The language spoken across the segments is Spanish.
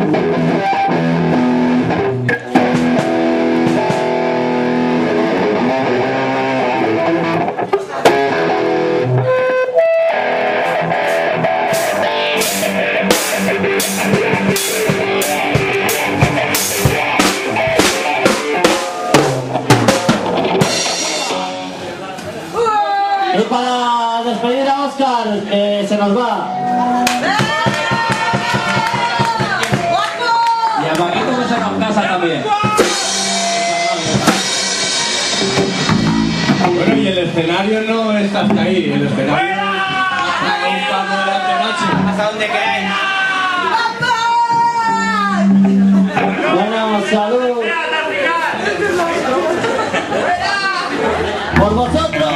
Y para despedir a Óscar, se nos va. Y a Paquito que se nos casa también. Bueno, y el escenario no está hasta ahí, el escenario hasta un palo de la noche. Hasta donde queráis. Bueno, salud. Por vosotros.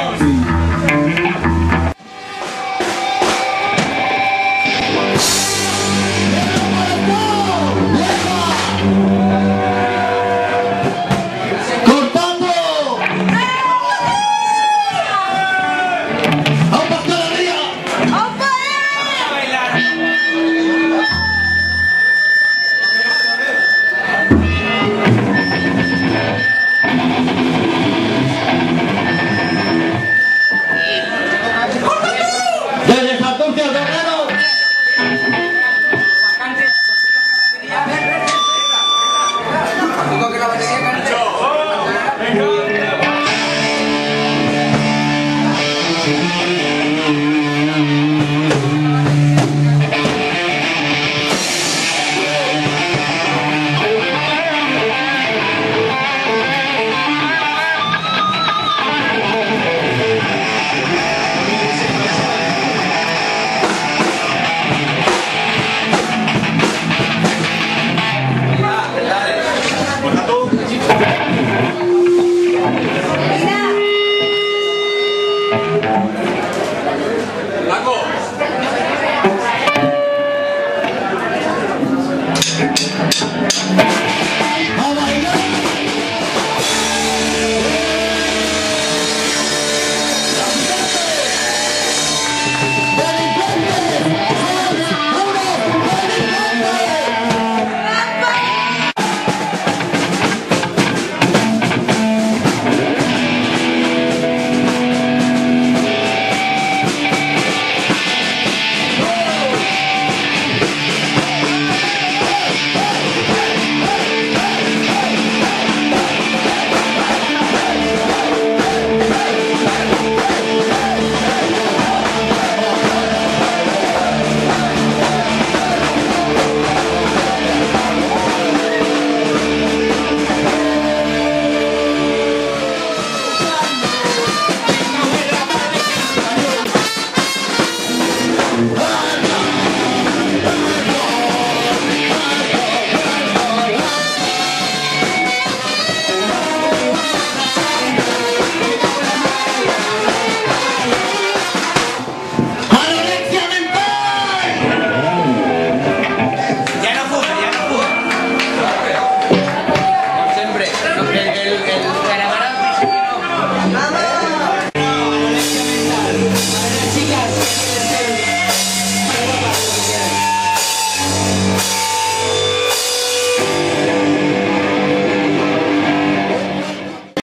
¡Ah!